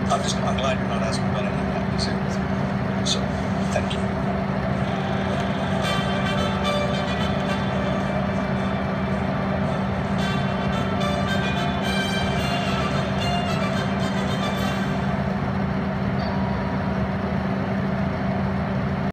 I'm glad you're not asking about any of that. So, thank you.